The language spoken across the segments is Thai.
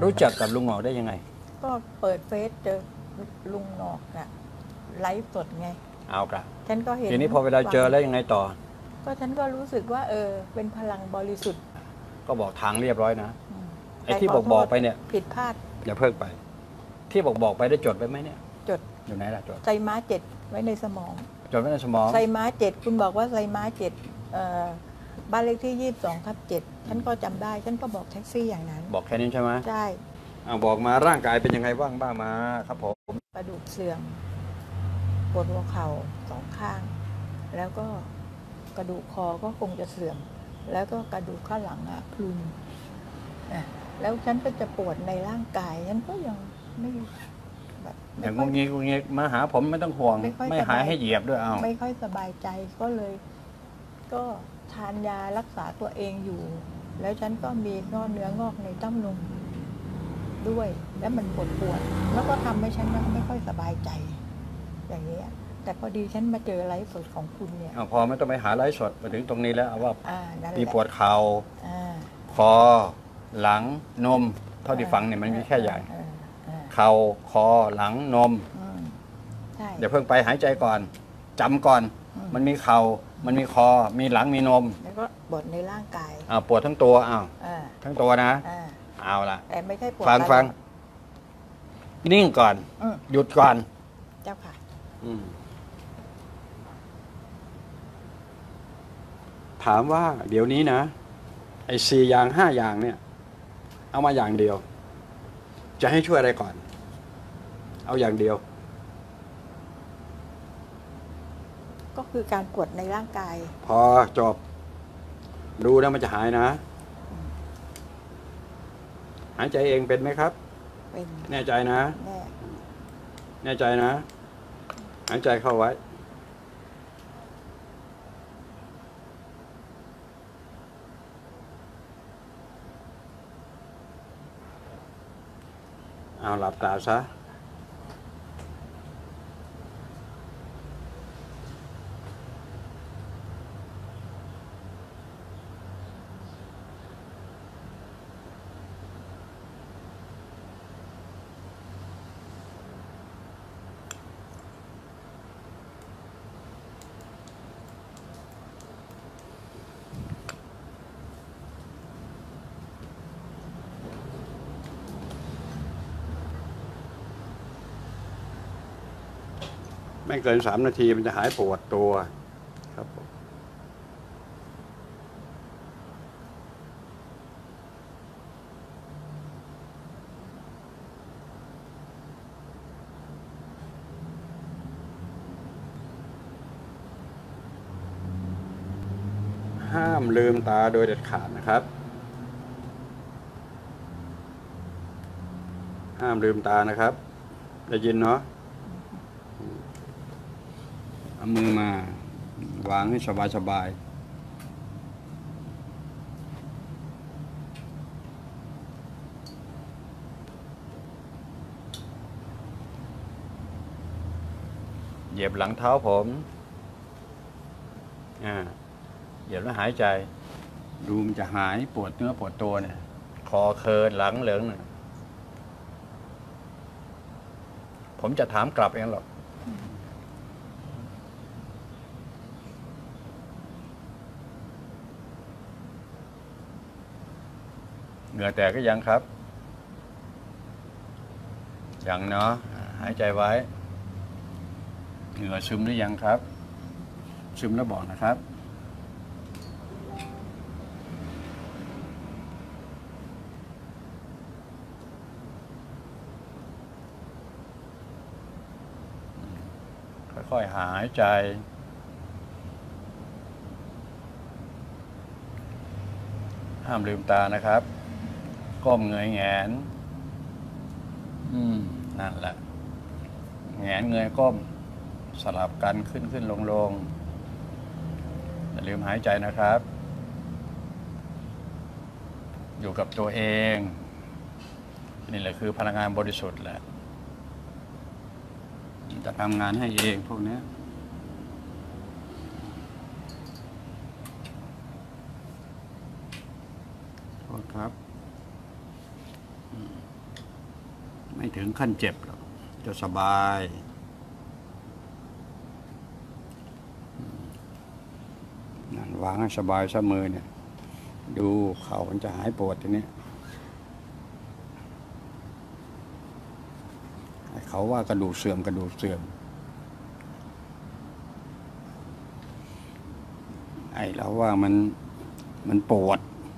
รู้จักกับลุงหงอกได้ยังไงก็เปิดเฟซเจอลุงหงอกอะไลฟ์สดไงเอากะฉันก็เห็นทีนี้พอเวลาเจอแล้วยังไงต่อก็ฉันก็รู้สึกว่าเป็นพลังบริสุทธิ์ก็บอกทางเรียบร้อยนะไอ้ที่บอกไปเนี่ยผิดพลาดอย่าเพิ่งไปที่บอกไปได้จดไปไหมเนี่ยจดอยู่ไหนล่ะจดไซม้า7ไว้ในสมองจดไว้ในสมองไซม้า7คุณบอกว่าไซม้า7บ้านเลขที่22/7ฉันก็จำได้ฉันก็บอกแท็กซี่อย่างนั้นบอกแค่นี้ใช่ไหมใช่บอกมาร่างกายเป็นยังไงบ้างมาครับผมกระดูกเสื่อมปวดหัวเข่า2ข้างแล้วก็กระดูกคอก็คงจะเสื่อมแล้วก็กระดูกข้างหลังพรุนแล้วฉันก็จะปวดในร่างกายฉันก็ยังไม่แบบอย่างงุ้งงี้มาหาผมไม่ต้องห่วงไม่หายให้เหยียบด้วยไม่ค่อยสบายใจก็เลยก็ทานยารักษาตัวเองอยู่แล้วฉันก็มีเนื้องอกในเต้านมด้วยแล้วมันปวดแล้วก็ทำให้ฉันไม่ค่อยสบายใจอย่างนี้แต่พอดีฉันมาเจอไลฟ์สดของคุณเนี่ยพอไม่ต้องไปหาไลฟ์สดมาถึงตรงนี้แล้วเอาว่ามีปวดเข่าคอหลังนมเท่าที่ฟังเนี่ยมันมีแค่อย่างเข่าคอหลังนมเดี๋ยวเพิ่งไปหายใจก่อนจำก่อนมันมีเข่ามันมีคอมีหลังมีนมแล้วก็ปวดในร่างกายปวดทั้งตัวทั้งตัวนะเอาละแต่ไม่ใช่ปวดฟังนิ่งก่อนหยุดก่อนเจ้าค่ะถามว่าเดี๋ยวนี้นะไอ้4 อย่าง 5 อย่างเนี่ยเอามาอย่างเดียวจะให้ช่วยอะไรก่อนเอาอย่างเดียวก็คือการปวดในร่างกายพอจบดูแล้วมันจะหายนะหายใจเองเป็นไหมครับเป็นแน่ใจนะแน่ใจนะหายใจเข้าไว้เอาหลับตาซะไม่เกิน3 นาทีมันจะหายปวดตัวครับผมห้ามลืมตาโดยเด็ดขาดนะครับห้ามลืมตานะครับได้ยินเนาะเอามือมาวางให้สบายเหยียบหลังเท้าผมเหยียบแล้วหายใจดูมันจะหายปวดเนื้อปวดตัวเนี่ยคอเคินหลังเหลืองเนี่ยผมจะถามกลับเองหรอกเหงื่อแตกก็ยังครับยังเนาะหายใจไว้เหงื่อซึมหรือยังครับซึมแล้วบอกนะครับค่อยๆหายใจห้ามลืมตานะครับก้มเงยแงนนั่นแหละแงนเงยก้มสลับกันขึ้นลงอย่าลืมหายใจนะครับอยู่กับตัวเองนี่แหละคือพลังงานบริสุทธิ์แหละจะทำงานให้เองพวกนี้โทษครับไม่ถึงขั้นเจ็บหรอกจะสบายนั่นวางให้สบายซะมือเนี่ยดูเข่ามันจะหายปวดทีนี้เขาว่ากระดูกเสื่อมกระดูกเสื่อมไอ้เราว่ามันปวด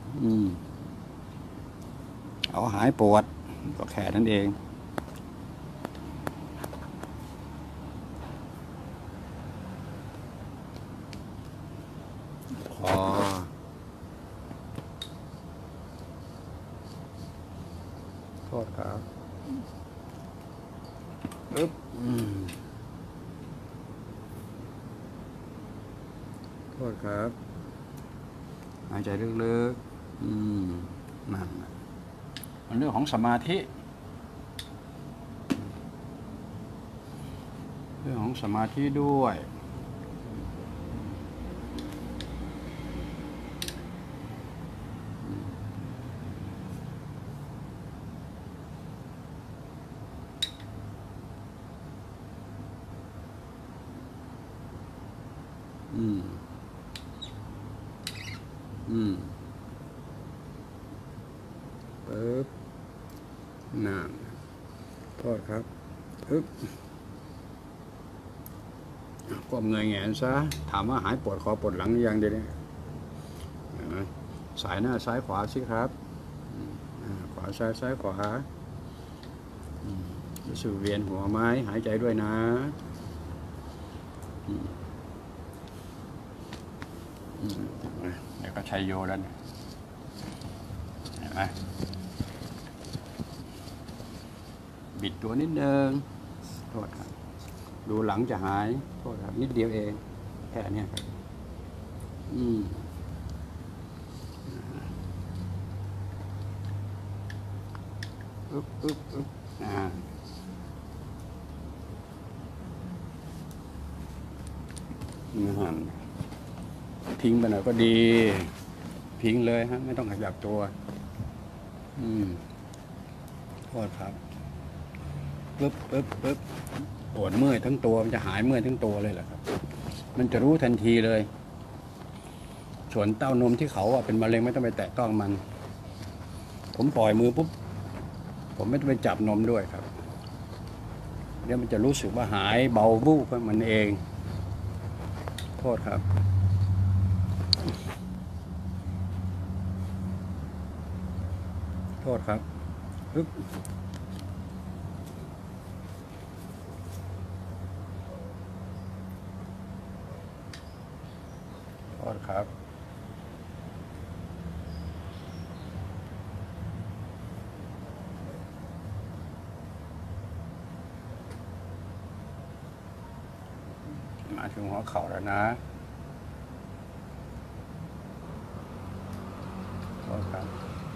เอาหายปวดก็แค่นั้นเองพอโทษครับอึ๊บโทษครับหายใจลึกๆนั่นมันเรื่องของสมาธิเรื่องของสมาธิด้วยปึ๊บนั่นโทษครับปึ๊บก้มเงยแงนซะถามว่าหายปวดคอปวดหลังหรือยังเดี๋ยวนี้สายหน้าซ้ายขวาสิครับขวาซ้ายซ้ายขวารู้สึกเวียนหัวไหมหายใจด้วยนะเดี๋ยวก็ชัยโยแล้วเนี่ยเห็นไหมบิดตัวนิดนึงโทษครับดูหลังจะหายโทษครับนิดเดียวเองแค่นี้ครับอึ๊บทิ้งไปหน่อยก็ดีทิ้งเลยฮะไม่ต้องขยับตัวโทษครับปึ๊บปวดเมื่อยทั้งตัวมันจะหายเมื่อยทั้งตัวเลยแหละครับมันจะรู้ทันทีเลยส่วนเต้านมที่เขาเป็นมะเร็งไม่ต้องไปแตะต้องมันผมปล่อยมือปุ๊บผมไม่ต้องไปจับนมด้วยครับเดี๋ยวมันจะรู้สึกว่าหายเบาวูบมันเองโทษครับโทษครับปึ๊บโทษครับมาถึงหัวเข่าแล้วนะโทษครับ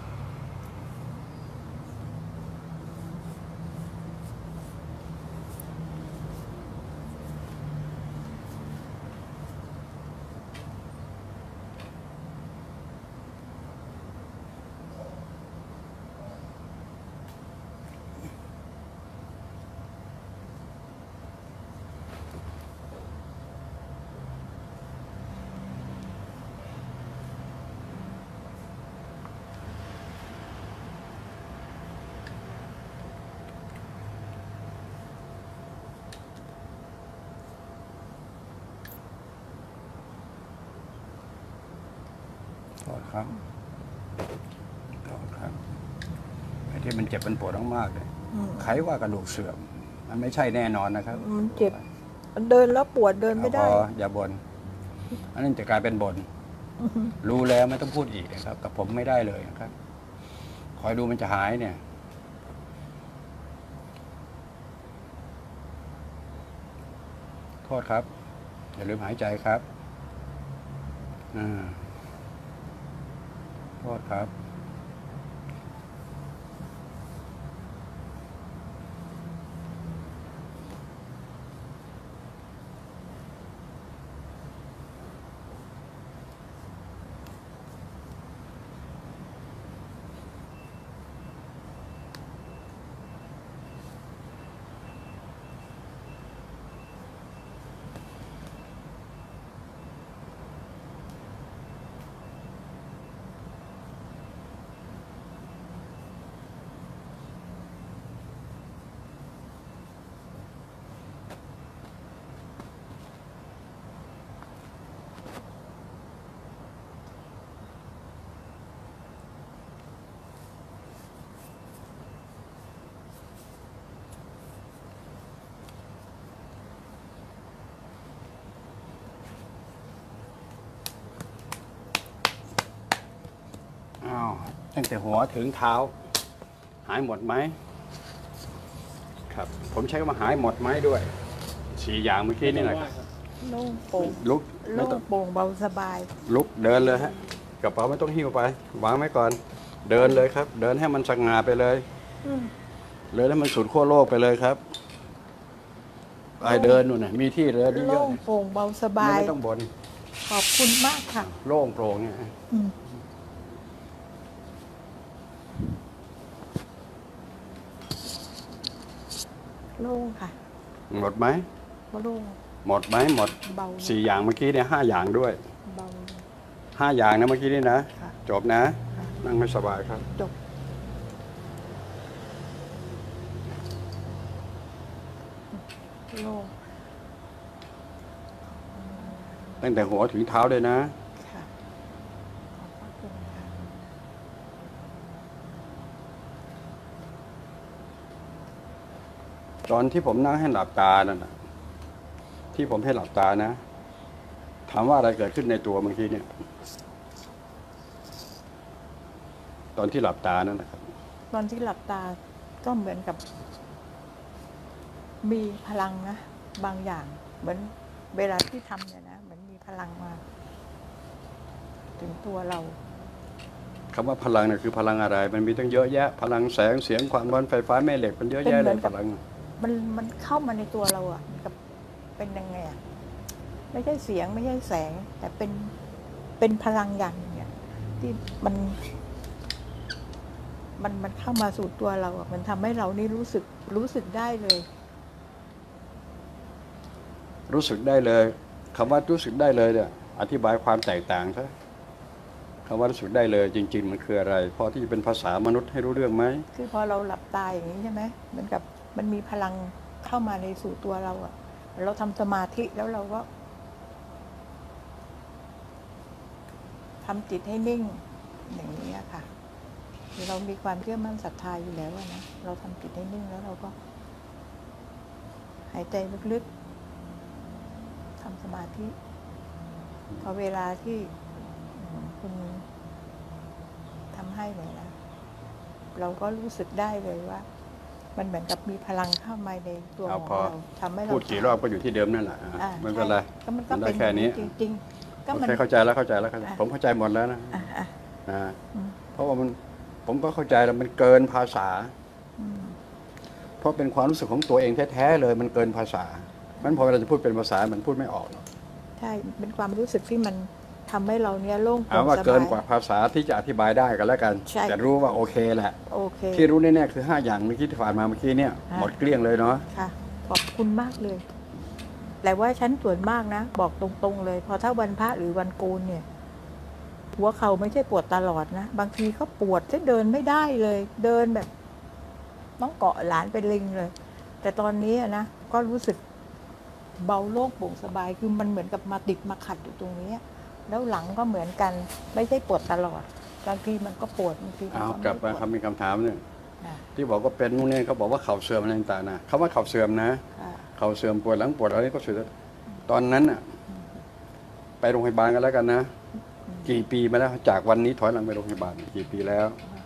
โทษครับไอ้ที่มันเจ็บมันปวดมากๆเลยใครว่ากระดูกเสื่อมมันไม่ใช่แน่นอนนะครับมันเจ็บเดินแล้วปวดเดินไม่ได้อย่าบ่นอันนั้นจะกลายเป็นบ่นรู้แล้วไม่ต้องพูดอีกนะครับกับผมไม่ได้เลยนะครับคอยดูมันจะหายเนี่ยโทษครับอย่าลืมหายใจครับโทษครับตั้งแต่หัวถึงเท้า หายหมดไหมครับผมใช้คำว่าหายหมดไหมด้วย4 อย่างเมื่อกี้นี่แหละโล่งโปร่งลุกโล่ไม่งต้องโปร่งเบาสบายลุกเดินเลยฮะกระเป๋าไม่ต้องหิ้วไปวางไว้ก่อนเดินเลยครับ เดินให้มันสง่าไปเลยอืมเลยให้มันสุดขั้วโลกไปเลยครับไปเดินนู่นน่ะมีที่เดินเยโล่อะงโปร่งเบาสๆบายไม่ต้องบ่นขอบคุณมากค่ะโล่งโปร่งเนี่ยอืมโล่งค่ะหมดไหมโล่งหมดไหมหมดเบา 4 อย่างเมื่อกี้เนี่ย5 อย่างด้วยเบา 5 อย่างนะเมื่อกี้นี่นะค่ะจบนะค่ะนั่งให้สบายครับจบโล่งตั้งแต่หัวถึงเท้าเลยนะค่ะขอบพระคุณค่ะตอนที่ผมนั่งให้หลับตานั่นนะที่ผมให้หลับตานะ ถามว่าอะไรเกิดขึ้นในตัวเมื่อกี้เนี่ย ตอนที่หลับตานั่นนะครับตอนที่หลับตาก็เหมือนกับ มีพลังนะ บางอย่าง เหมือนเวลาที่ทำเนี่ยนะเหมือนมีพลังมา ถึงตัวเราคำว่าพลังเนี่ยคือพลังอะไร มันมีตั้งเยอะแยะ พลังแสงเสียงความร้อนไฟฟ้าแม่เหล็กมันเยอะแยะเลยพลังมันเข้ามาในตัวเราอะกับเป็นยังไงอะไม่ใช่เสียงไม่ใช่แสง แต่เป็นพลังอย่างหนึ่งเนี่ยที่มันเข้ามาสู่ตัวเราอะมันทำให้เรานี่รู้สึกได้เลยรู้สึกได้เลยคำว่ารู้สึกได้เลยเนี่ยอธิบายความแตกต่างซะคำว่ารู้สึกได้เลยจริง ๆ มันคืออะไรพอที่จะเป็นภาษามนุษย์ให้รู้เรื่องไหมคือพอเราหลับตาอย่างนี้ใช่ไหมเหมือนกับมันมีพลังเข้ามาในสู่ตัวเราอะเราทำสมาธิแล้วเราก็ทำจิตให้นิ่งอย่างนี้อะค่ะคือเรามีความเชื่อมั่นศรัทธาอยู่แล้วอะนะเราทำจิตให้นิ่งแล้วเราก็ หายใจลึกๆทำสมาธิพอเวลาที่คุณทำให้เลยนะเราก็รู้สึกได้เลยว่า มันเหมือนกับมีพลังเข้ามาในตัวของเราทำให้เราพูดกี่รอบก็อยู่ที่เดิมนั่นแหละ ไม่เป็นไรก็มันก็เป็นแค่นี้จริงๆก็โอมันเคเข้าใจแล้วผมเข้าใจหมดแล้วนะอ่ะนะอืมเพราะว่าผมก็เข้าใจแล้วมันเกินภาษาอืมเพราะเป็นความรู้สึกของตัวเองแท้ๆเลยมันเกินภาษามันพอเราจะพูดเป็นภาษามันพูดไม่ออกหรอกใช่เป็นความรู้สึกที่มันทำให้เราเนี้ยโล่งโปร่เอางว่าสเกินบายกว่าภาษาที่จะอธิบายได้กันแล้วกันใช่แต่รู้ว่าโอเคแหละโอเคที่รู้แน่ๆคือ5 อย่างเมื่อกี้ที่ผ่านมาเมื่อกี้เนี่ยอ่าหมดเกลี้ยงเลยเนาะค่ะขอบคุณมากเลย แต่ว่าฉันส่วนมากนะ บอกตรงๆเลย พอถ้าวันพระหรือวันโกนเนี่ย หัวเข่าไม่ใช่ปวดตลอดนะ บางทีก็ปวดจะเดินไม่ได้เลย เดินแบบต้องเกาะหลานเป็นลิงเลย แต่ตอนนี้อะนะก็รู้สึกเบาโล่งโปร่งสบายคือมันเหมือนกับมาติดมาขัดอยู่ตรงนี้ แล้วหลังก็เหมือนกัน ไม่ใช่ปวดตลอดบางทีมันก็ปวดบางทีมันเอาก็กลับไม่มาปวดคำมีคำถามหนึ่งอ่ะที่บอกว่าเป็นนู่นนี่เขาบอกว่าเข่าเสื่อมอะไรต่างๆนะคำว่าเข่าเสื่อมนะค่ะเข่าเสื่อมปวดหลังปวดอะไรก็สุดตอนนั้นน่ะไปโรงพยาบาลกันแล้วกันนะ กี่ปีมาแล้วจากวันนี้ถอยหลังไปโรงพยาบาลกี่ปีแล้ว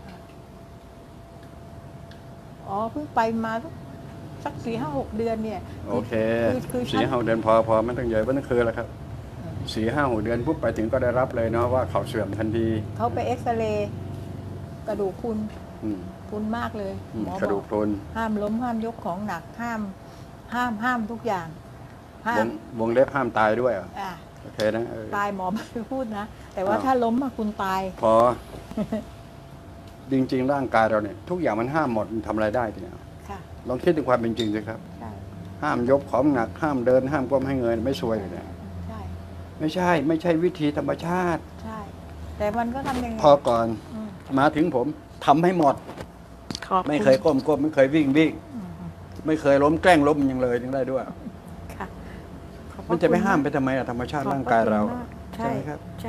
อ๋อเพิ่งไปมาสัก4-5-6 เดือนเนี่ยโอเคคือฉัน 4-5 เดือนพอไม่ต้องเยอะไม่ต้องคืนแล้วครับ4-5-6 เดือนปุ๊บไปถึงก็ได้รับเลยเนาะว่าเข่าเสื่อมทันทีเขาไปเอ็กซเรย์กระดูกพรุนอืมพรุนมากเลยหมอกระบดูอกกพรุนห้ามล้มห้ามยกของหนักห้ามทุกอย่างห้าว มวงเล็บห้ามตายด้วยเหรออ่ะโอเคนะตายหมอไม่พูดนะ แต่ว่าอ้าวถ้าล้มอะคุณตายพอ จริง ๆ ร่างกายเราเนี่ย ทุกอย่างมันห้ามหมดมันทำอะไรได้ทีเนี่ยค่ะลองคิดถึงความเป็นจริงสิครับใช่ห้ามยกของหนัก ห้ามเดิน ห้ามก้มให้เงินไม่ซวยเลยเนี่ยใช่ไม่ใช่วิธีธรรมชาติใช่ แต่มันก็ทำยังไงพอก่อนอืมมาถึงผมทำให้หมดขอบณไม่เคยก้มไม่เคยวิ่งอืมไม่เคยล้มแกล้งล้มยังเลยยังได้ด้วยค่ะขอบพรมันจะไปห้ามไปคุณทำไมอะธรรมชาติขอบพร่างกายเราคุณมใช่ไหมครับใช่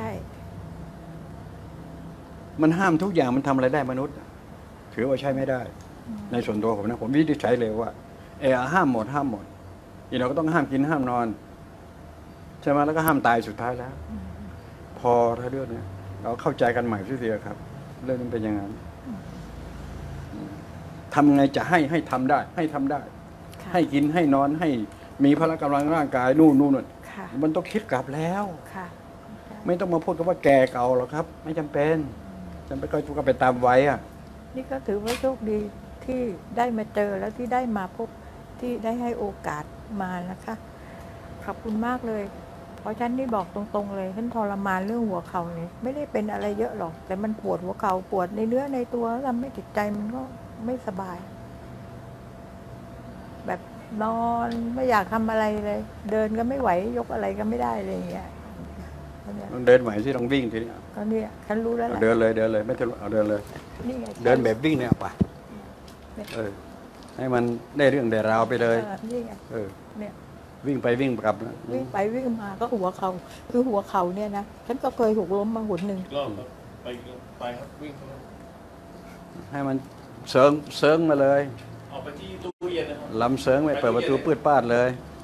มันห้ามทุกอย่างมันทำอะไรได้มนุษย์ ถือว่าใช้ไม่ได้ ในส่วนตัวผมนะผมวินิจฉัยเลยว่าห้ามหมดอีกเราก็ต้องห้ามกินห้ามนอนใช่ไหมแล้วก็ห้ามตายสุดท้ายแล้ว พอถ้าเรื่องนี้เราเข้าใจกันใหม่ทีเดียวครับเรื่องนี้เป็นอย่างนั้นทำไงจะให้ทำได้ ให้ทำได้ค่ะให้กินให้นอนให้มีพละกำลังร่างกายนู่นค่ะมันต้องคิดกลับแล้วค่ะไม่ต้องมาพูดกันว่าแก่เก่าหรอกครับ ไม่จำเป็นจำเป็นก็ไปตามวัยอ่ะนี่ก็ถือว่าโชคดีที่ได้มาเจอแล้วที่ได้มาพบที่ได้ให้โอกาสมานะคะ ขอบคุณมากเลย เพราะฉันนี่บอกตรงๆเลยฉันทรมานเรื่องหัวเข่าเนี่ยไม่ได้เป็นอะไรเยอะหรอก แต่มันปวดหัวเข่าปวดในเนื้อในตัวทำให้จิตใจมันก็ไม่สบาย แบบนอนไม่อยากทำอะไรเลย เดินก็ไม่ไหวยกอะไรก็ไม่ได้เลยอย่างเงี้ยเนี่ยต้องเดินไหวสิต้องวิ่งทีนี้ก็เนี่ยฉันรู้แล้วแหเอาละเดินเลยไม่ต้องเอาเดินเลยนี่ไงเดินแบบวิ่งเนี่ยไปให้มันได้เรื่องได้ราวไปเลยนี่ไง เนี่ยวิ่งไปวิ่งกลับนะวิ่งไปวิ่งมาก็หัวเขาคือหัวเขาเนี่ยนะฉันก็เคยหกล้มมาหนหนึ่งอีกรอบครับไปครับวิ่งครับให้มันเซิงมาเลยออกไปที่ตู้เย็นนะครับลำเซิงไปเปิดประตูปืดปาดเลย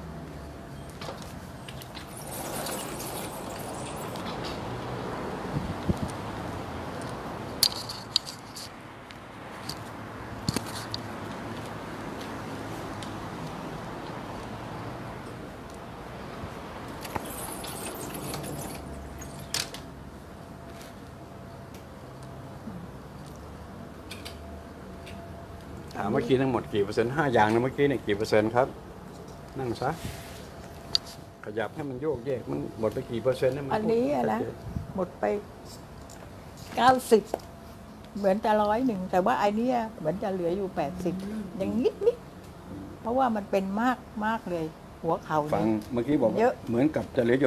ถามเมื่อกี้ทั้งหมดกี่เปอร์เซ็นต์5 อย่างนะเมื่อกี้เนี่ยกี่เปอร์เซ็นต์ครับ นั่งซะขยับให้มันโยกแยกมันหมดไปกี่เปอร์เซ็นต์ให้มันอันนี้อะนะชัดเจหมดไป90เหมือนจะ100แต่ว่าไอเนี้ยเหมือนจะเหลืออยู่80อย่างนิดเพราะว่ามันเป็นมากเลย หัวเขาฟังเนี่ยเมื่อกี้บอกเยอะเหมือนกับจะเหลืออยู่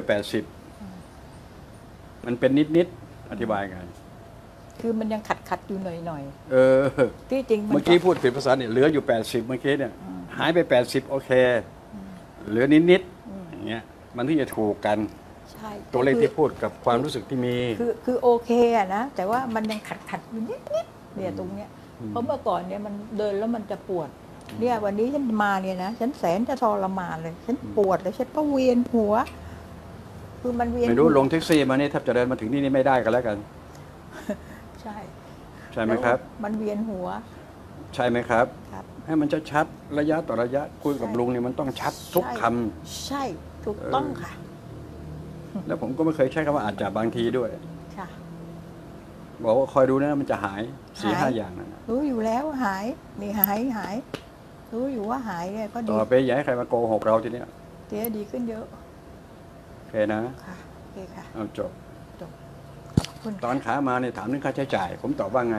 80มันเป็นนิดอธิบายไงคือมันยังขัดอยู่หน่อยเออๆที่จริงมันเมื่อกี้พูดผิดภาษาเนี่ยเหลืออยู่80เมื่อกี้เนี่ยหายไป80โอเค เหลือนิดอย่างเงี้ยมันที่จะถูกกันใช่ตัวเลขที่พูดกับความรู้สึกที่มีคือโอเคอะนะแต่ว่ามันยังขัดอยู่นิดเนี่ยตรงเนี้ยเพราะเมื่อก่อนเนี่ยมันเดินแล้วมันจะปวด เนี่ยวันนี้ฉันมาเนี่ยนะฉันแสนจะทรมานเลย ฉันปวดแล้วฉันก็เวียนหัว คือมันเวียนไม่รู้หัวลงแท็กซี่มานี่แทบจะเดินมาถึงนี่ไม่ได้กันแล้วกันใช่ใช่ไหมครับแล้วมันเวียนหัวใช่ไหมครับครับให้มันชัดๆระยะต่อระยะคุยกับใช่ลุงเนี่ยมันต้องชัดทุกคำใช่ถูกต้องค่ะแล้วผมก็ไม่เคยใช้คำว่าอาจจะบางทีด้วยค่ะบอกว่าคอยดูนะมันจะหาย4-5 หายอย่างนั้นนะรู้อยู่แล้วหายนี่หายรู้อยู่ว่าหายเนี่ยก็ดีต่อไปอย่าให้ใครมาโกหกเราทีเนี้ยเสียดีขึ้นเยอะโอเคนะค่ะโอเคค่ะเอาจบขอบคุณตอนขามาเนี่ยถามเรื่องค่าใช้จ่าย ผมตอบว่าไง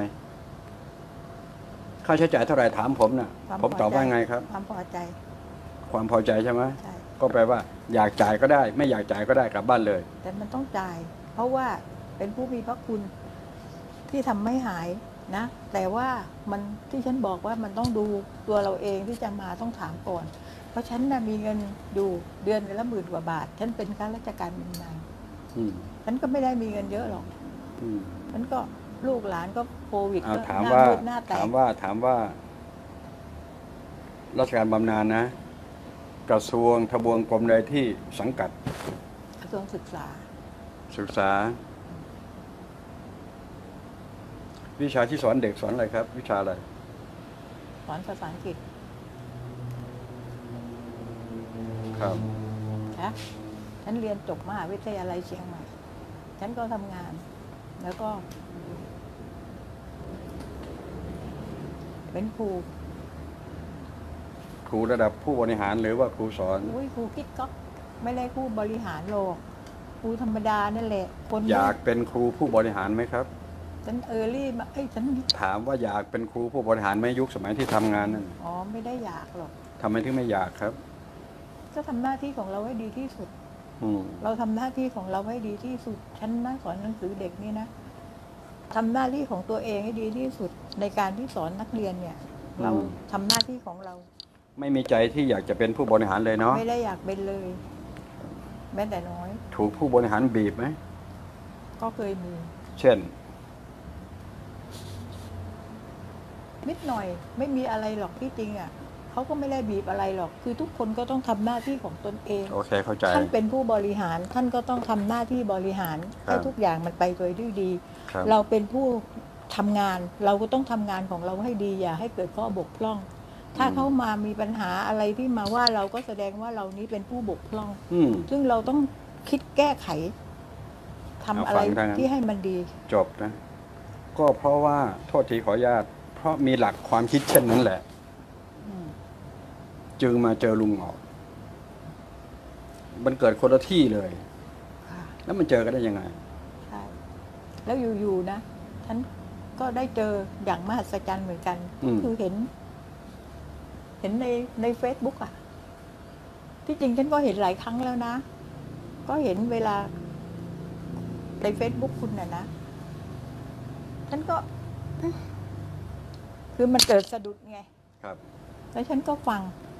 ค่าใช้จ่ายเท่าไหร่ถามผมน่ะ ผมตอบว่าไงครับความพอใจความพอใจใช่ไหมใช่ก็แปลว่า อยากจ่ายก็ได้ ไม่อยากจ่ายก็ได้กลับบ้านเลยแต่มันต้องจ่าย เพราะว่าเป็นผู้มีพระคุณที่ทำไม่หายนะ แต่ว่ามันที่ฉันบอกว่ามันต้องดูตัวเราเองที่จะมาต้องถามก่อน เพราะฉันน่ะมีเงินอยู่เดือนละ10,000 กว่าบาท ฉันเป็นข้าราชการบำนาญอืมฉันก็ไม่ได้มีเงินเยอะหรอกอืมฉันก็ลูกหลานก็โควิดเอาก็ถามหน้าว่ามืดหน้าแตถาก มว่าราชการบำนาญนะ กระทรวงทบวงกรมใดที่สังกัดกระทรวงศึกษาศึกษา วิชาที่สอนเด็กสอนอะไรครับ วิชาอะไรสอนภาษาอังกฤษครับนะฉันเรียนจบมหาวิทยาลัยเชียงใหม่ ฉันก็ทำงาน แล้วก็ เป็นครูครูระดับผู้บริหารหรือว่าครูสอนอุ้ยครูกิ๊กก๊อกไม่ได้ครูบริหารหรอกครูธรรมดานั่นแหละ คนอยากเป็นครูผู้บริหารไหมครับฉันรี่มาฉันถามว่าอยากเป็นครูผู้บริหารไหมยุคสมัยที่ทำงานนั่นอ๋อไม่ได้อยากหรอกทำไมถึงไม่อยากครับก็ทำหน้าที่ของเราให้ดีที่สุดอืมเราทำหน้าที่ของเราให้ดีที่สุด ฉันนั่งสอนหนังสือเด็กนี่นะทำหน้าที่ของตัวเองให้ดีที่สุด ในการที่สอนนักเรียนเนี่ย เราทำหน้าที่ของเราไม่มีใจที่อยากจะเป็นผู้บริหารเลยเนาะไม่ได้อยากเป็นเลย แม้แต่น้อยถูกผู้บริหารบีบไหมก็เคยมีเช่นนิดหน่อย ไม่มีอะไรหรอกที่จริงอ่ะเขาก็ไม่ได้บีบอะไรหรอก คือทุกคนก็ต้องทำหน้าที่ของตนเองโอเคเข้าใจท่านเป็นผู้บริหาร ท่านก็ต้องทำหน้าที่บริหารครับให้ทุกอย่างมันไปโดยด้วยดีครับเราเป็นผู้ททำงานเราก็ต้องทำงานของเราให้ดีอย่าให้เกิดข้อบกพร่อง ถ้าเขามามีปัญหาอะไรที่มาว่าเราก็แสดงว่าเรานี้เป็นผู้บกพร่อง ซึ่งเราต้องคิดแก้ไขทำอะไรที่ให้มันดีจบนะก็เพราะว่าโทษทีขออนุญาตเพราะมีหลักความคิดเช่นนั้นแหละจึงมาเจอลุงหงอกมันเกิดคนละที่เลยแล้วมันเจอกันได้ยังไงใช่แล้วอยู่ๆนะฉันก็ได้เจออย่างมหัศจรรย์เหมือนกันคือเห็นในFacebook อ่ะที่จริงฉันก็เห็นหลายครั้งแล้วนะก็เห็นเวลาใน Facebook คุณน่ะนะฉันก็คือมันเกิดสะดุดไงครับแล้วฉันก็ฟัง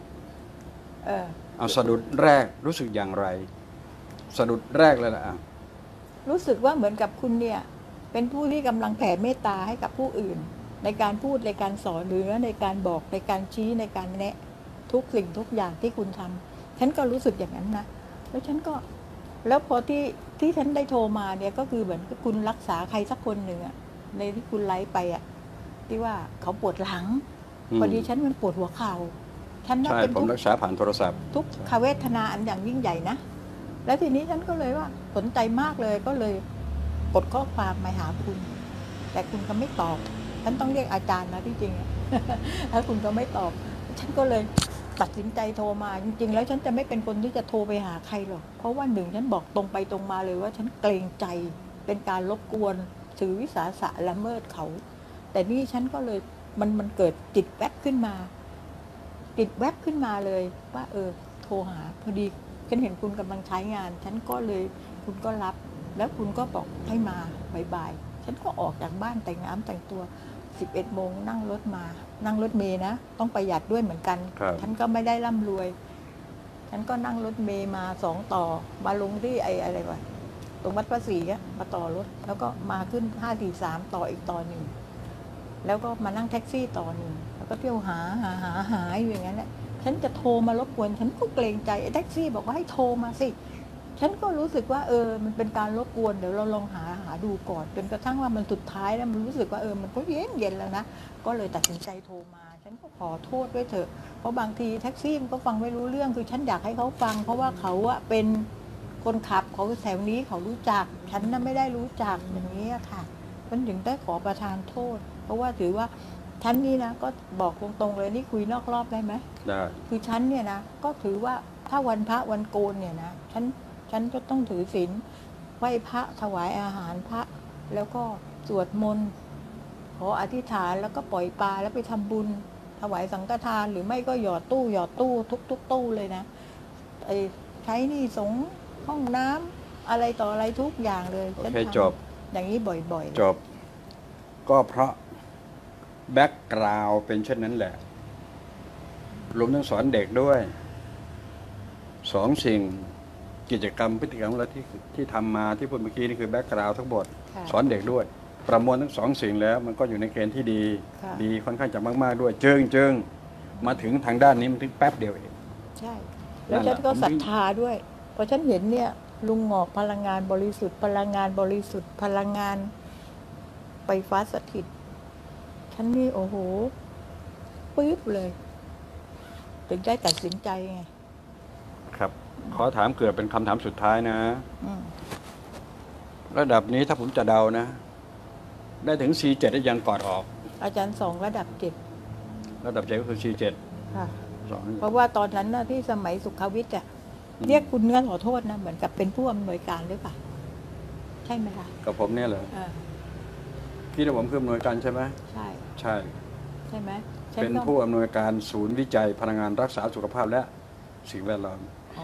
เอาสะดุดแรกรู้สึกอย่างไรสะดุดแรกเลยล่ะรู้สึกว่าเหมือนกับคุณเนี่ยเป็นผู้ที่กำลังแผ่เมตตาให้กับผู้อื่นในการพูดในการสอนหรือในการบอกในการชี้ในการแนะทุกสิ่งทุกอย่างที่คุณทำฉันก็รู้สึกอย่างนั้นนะแล้วฉันก็แล้วพอที่ฉันได้โทรมาเนี่ยก็คือเหมือนกับคุณรักษาใครสักคนหนึ่งอะในที่คุณไลฟ์ไปอะที่ว่าเขาปวดหลังพอดีฉันมันปวดหัวเข่าฉันเป็นผมรักษาผ่านโทรศัพท์ทุกขเวทนาอันอย่างยิ่งใหญ่นะแล้วทีนี้ฉันก็เลยว่าสนใจมากเลยก็เลยกดข้อความมาหาคุณแต่คุณก็ไม่ตอบฉันต้องเรียกอาจารย์นะที่จริงแล้วคุณก็ไม่ตอบฉันก็เลยตัดสินใจโทรมาจริงๆแล้วฉันจะไม่เป็นคนที่จะโทรไปหาใครหรอกเพราะว่าหนึ่งฉันบอกตรงไปตรงมาเลยว่าฉันเกรงใจเป็นการรบกวนถือวิสาสะละเมิดเขาแต่นี่ฉันก็เลยมันเกิดจิตแวบขึ้นมาเลยว่าโทรหาพอดีฉันเห็นคุณกำลังใช้งานฉันก็เลยคุณก็รับแล้วคุณก็บอกให้มาบ่ายๆฉันก็ออกจากบ้านแต่งน้ำแต่งตัว11 โมงนั่งรถเมล์นะต้องประหยัดด้วยเหมือนกันฉันก็ไม่ได้ร่ำรวยฉันก็นั่งรถเมล์มา2 ต่อมาลงที่อะไรวะตรงวัดพระศรีมาต่อรถแล้วก็มาขึ้น543ต่ออีกต่อหนึ่งแล้วก็มานั่งแท็กซี่ต่อหนึ่งแล้วก็เที่ยวหาอยู่อย่างนั้นแหละฉันจะโทรมารบกวนฉันก็เกรงใจไอ้แท็กซี่บอกว่าให้โทรมาสิฉันก็รู้สึกว่ามันเป็นการรบกวนเดี๋ยวเราลองหาดูก่อนจนกระทั่งว่ามันสุดท้ายแล้วมันรู้สึกว่ามันก็เย็นแล้วนะก็เลยตัดสินใจโทรมาฉันก็ขอโทษด้วยเถอะเพราะบางทีแท็กซี่มันก็ฟังไม่รู้เรื่องคือฉันอยากให้เขาฟังเพราะว่าเขาเป็นคนขับเขาแถวนี้เขารู้จักฉันน่ะไม่ได้รู้จักอย่างนี้ค่ะฉันถึงได้ขอประทานโทษเพราะว่าถือว่าฉันนี่นะก็บอกตรงๆเลยนี่คุยนอกรอบได้ไหมได้คือฉันเนี่ยนะก็ถือว่าถ้าวันพระวันโกนเนี่ยนะฉันก็ต้องถือศีลไหว้พระถวายอาหารพระแล้วก็สวดมนต์ขออธิษฐานแล้วก็ปล่อยปลาแล้วไปทำบุญถวายสังฆทานหรือไม่ก็หยอดตู้ทุกตู้เลยนะใช้นี่สงห้องน้ำอะไรต่ออะไรทุกอย่างเลยโอเคจบอย่างนี้บ่อยๆจบก็เพราะแบ็กกราวด์เป็นเช่นนั้นแหละรวมทั้งสอนเด็กด้วย2 สิ่งกิจกรรมพฤติกรรมแล้วที่ทำมาที่พูดเมื่อกี้นี่คือแบ็กกราวด์ทั้งหมดสอนเด็กด้วยประมวลทั้ง2 สิ่งแล้วมันก็อยู่ในเกณฑ์ที่ดีค่อนข้างจะมากๆด้วยเจิงมาถึงทางด้านนี้มันถึงแป๊บเดียวเองใช่แล้วฉันก็ศรัทธาด้วยพอฉันเห็นเนี่ยลุงหงอกพลังงานบริสุทธิ์พลังงานบริสุทธิ์พลังงานไฟฟ้าสถิตฉันนี่โอ้โหปึ๊บเลยถึงได้ตัดสินใจไงครับขอถามเกิดเป็นคำถามสุดท้ายนะระดับนี้ถ้าผมจะเดานะได้ถึง C7 ได้ยังกอดออกอาจารย์2ระดับ7 ระดับ7ก็คือ C7 ค่ะเพราะว่าตอนนั้นนะที่สมัยสุขวิทย์เรียกคุณเนื้อขอโทษนะเหมือนกับเป็นผู้อำนวยการหรือเปล่าใช่ไหมคะกับผมเนี่ยเหรอพี่กับผมคืออำนวยการใช่ไหมใช่ใช่ไหมเป็นผู้อำนวยการศูนย์วิจัยพลังงานรักษาสุขภาพและสิ่งแวดล้อม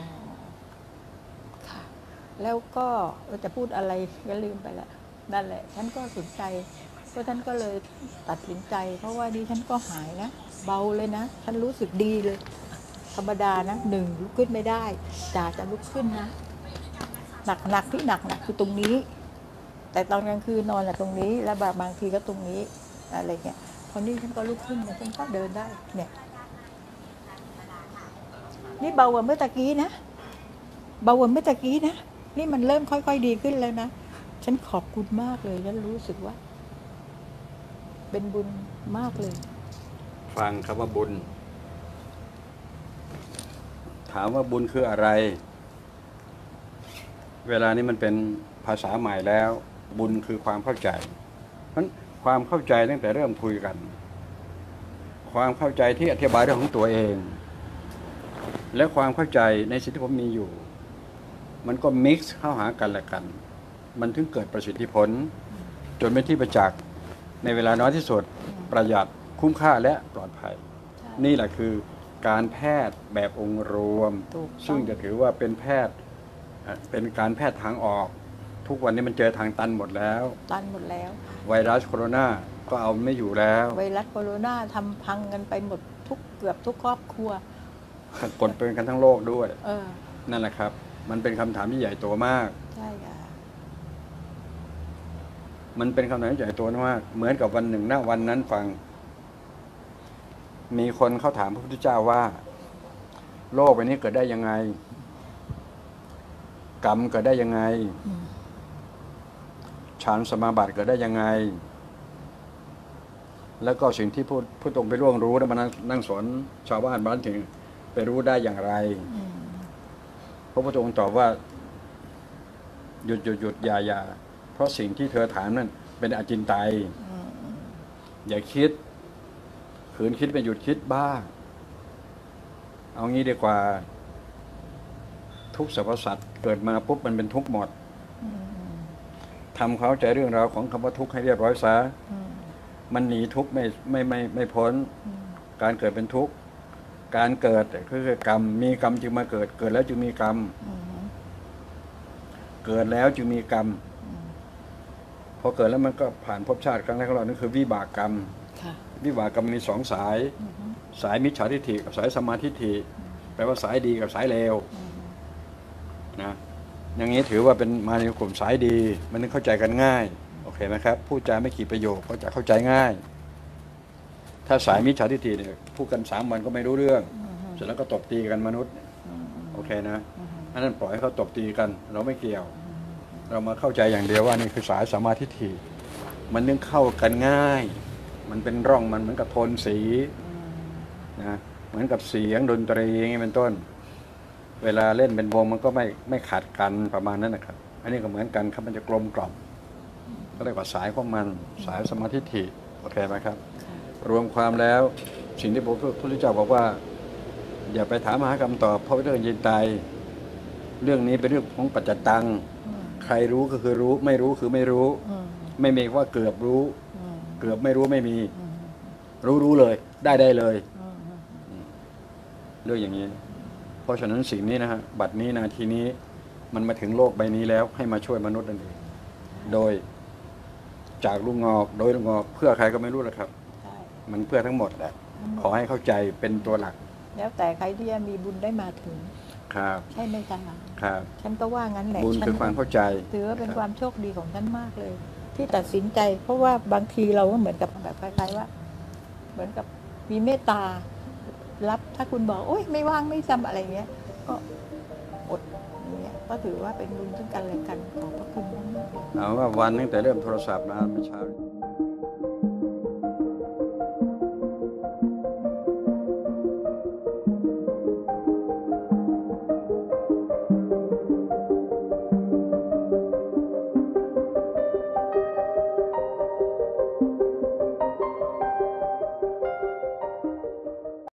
ค่ะแล้วก็จะพูดอะไรก็ลืมไปแล้วนั่นแหละฉันก็สนใจเพราะฉันก็เลยตัดสินใจเพราะว่าดิฉันก็หายนะเบาเลยนะฉันรู้สึกดีเลยธรรมดานะ1ลุกขึ้นไม่ได้จะลุกขึ้นนะหนักที่หนักคือตรงนี้แต่ตอนกลางคืนนอนตรงนี้แล้วบางทีก็ตรงนี้อะไรเงี้ยคนนี้ฉันก็ลุกขึ้นฉันก็เดินได้เนี่ยนี่เบากว่าเมื่อตะกี้นะนี่มันเริ่มค่อยๆดีขึ้นแล้วนะฉันขอบคุณมากเลยฉันรู้สึกว่าเป็นบุญมากเลยฟังคำว่าบุญ ถามว่าบุญคืออะไร เวลานี้มันเป็นภาษาใหม่แล้ว บุญคือความเข้าใจเพราะฉะนั้นความเข้าใจตั้งแต่เริ่มคุยกัน ความเข้าใจที่อธิบายเรื่องของตัวเอง และความเข้าใจในสิ่งที่ผมมีอยู่ มันก็มิกซ์เข้าหากันและกัน มันถึงเกิดประสิทธิผล จนเป็นที่ประจักษ์ในเวลาน้อยที่สุดประหยัดคุ้มค่าและปลอดภัย นี่แหละคือการแพทย์แบบองค์รวม ซึ่งจะถือว่าเป็นแพทย์เป็นการแพทย์ทางออก ทุกวันนี้มันเจอทางตันหมดแล้วตันหมดแล้วไวรัสโคโรนาก็เอาไม่อยู่แล้วไวรัสโคโรนาทำพังกันไปหมดเกือบทุกครอบครัวกดเป็นกันทั้งโลกด้วยอนั่นแหละครับ มันเป็นคำถามที่ใหญ่โตมากใช่ค่ะมันเป็นคำถามที่ใหญ่โตมาก เหมือนกับวันหนึ่งณวันนั้นฟัง มีคนเขาถามพระพุทธเจ้าว่า โลกใบนี้เกิดได้ยังไง กรรมเกิดได้ยังไง ฌานสมาบัติเกิดได้ยังไง แล้วก็สิ่งที่ผู้ตรงไปร่วงรู้แล้วมานั่งสอนชาวบ้านบ้านถึงไปรู้ได้อย่างไร พระพุทธองค์ตอบว่า หยุดอย่าเพราะสิ่งที่เธอถามนั่นเป็นอจินไตยอย่าคิดขืนคิดไปหยุดคิดบ้างเอางี้ดีกว่า ทุกสรรพสัตว์เกิดมาปุ๊บมันเป็นทุกข์หมดทำเข้าใจเรื่องราวของคำว่าทุกข์ให้เรียบร้อยซะมันหนีทุกข์ไม่พ้นการเกิดเป็นทุกข์การเกิดคือกรรมมีกรรมจึงมาเกิดแล้วจึงมีกรรมเกิดแล้วจึงมีกรรมพอเกิดแล้วมันก็ผ่านภพชาติครั้งแรกของเรานั่นคือวิบากกรรมวิบากกรรมมีสองสายสายมิจฉาทิฏฐิกับสายสัมมาทิฏฐิแปลว่าสายดีกับสายเลวนะอย่างนี้ถือว่าเป็นมาในกลุ่มสายดีมันนึกเข้าใจกันง่ายโอเคไหมครับพูดจาไม่กี่ประโยคก็จะเข้าใจง่าย ถ้าสายมิจฉาทิฏฐิเนี่ยพูดกัน3 วันก็ไม่รู้เรื่องเสร็จแล้วก็ตบตีกันมนุษย์โอเคนะอันนั้นปล่อยให้เขาตบตีกันเราไม่เกี่ยวเรามาเข้าใจอย่างเดียวว่านี่คือสายสัมมาทิฏฐิมันนึกเข้ากันง่ายมันเป็นร่องมันเหมือนกับโทนสีนะเหมือนกับเสียงดนตรีอย่างนี้เป็นต้นเวลาเล่นเป็นวงมันก็ไม่ขัดกันประมาณนั้นนะครับอันนี้ก็เหมือนกันครับมันจะกลมกล่อมก็เรียกว่าสายของมันสายสมาธิฐิโอเคไหมครับรวมความแล้วสิ่งที่พระพุทธเจ้าบอกว่าอย่าไปถามหาคำตอบเพราะเรื่องยินตายเรื่องนี้เป็นเรื่องของปัจจตังใครรู้ก็คือรู้ไม่รู้คือไม่รู้ไม่มีว่าเกือบรู้เกือบไม่รู้ไม่มีรู้เลยได้เลยเรื่องอย่างนี้เพราะฉะนั้นสิ่งนี้นะฮะบัดนี้นาทีนี้มันมาถึงโลกใบนี้แล้วให้มาช่วยมนุษย์นั่นเองโดยจากลุงงอกโดยลุงงอกเพื่อใครก็ไม่รู้แหละครับมันเพื่อทั้งหมดแหละขอให้เข้าใจเป็นตัวหลักแล้วแต่ใครที่จะมีบุญได้มาถึงครับใช่ไหมจ๊ะครับฉันก็ว่างั้นแหละบุญคือความเข้าใจถือว่าเป็นความโชคดีของฉันมากเลย ที่ตัดสินใจเพราะว่าบางทีเราก็เหมือนกับแบบคล้ายๆว่าเหมือนกับมีเมตตารับถ้าคุณบอกโอ๊ยไม่ว่างไม่จำอะไรเงี้ยก็อดอย่างเงี้ยก็ถือว่าเป็นบุญซึ่งกันและกันขอบพระคุณมากๆเอาว่าวันตั้งแต่เริ่มโทรศัพท์มาเมื่อเช้า